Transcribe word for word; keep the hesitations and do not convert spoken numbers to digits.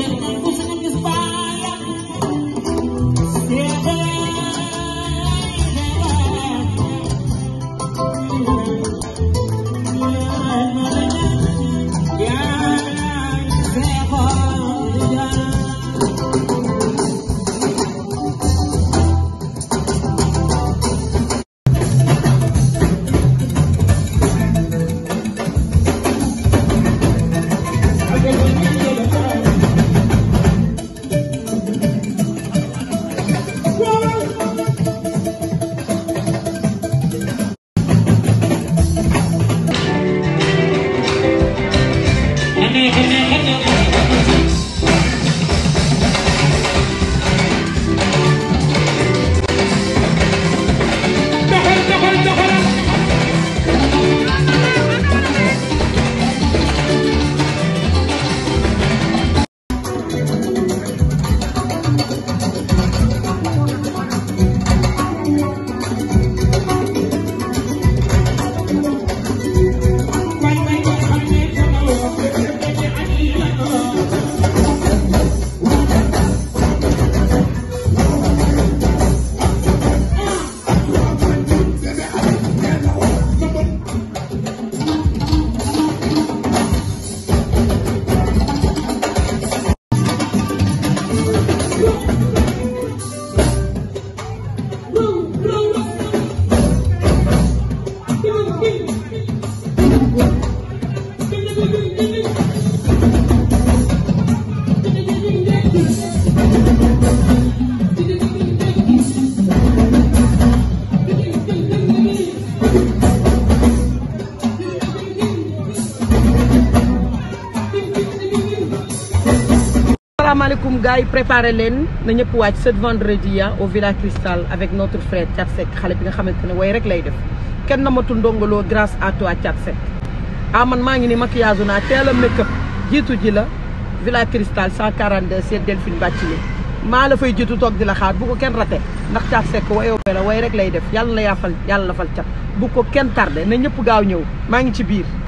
Asalaamaaleykum gars yi préparé leen na ñëpp wàcc ce vendredi au Villa Cristal avec notre frère Thiat Seck xale bi nga xamante ne way rek lay def kenn namatul Ndongo Lo grâce à toi Thiat Seck ah man maa ngi ni maquillage naa teel a make up jiitu ji la Villa Cristal cent quarante-deux c'est Delphine Bathily maa la fay jiitu toog di la xaar bu ko kenn raté ndax Thiat Seck wayoo la way rek lay def yàlla la yaafal yàlla la fal cat bu ko kenn tardé na ñëpp gaaw ñëw maa ngi ci biir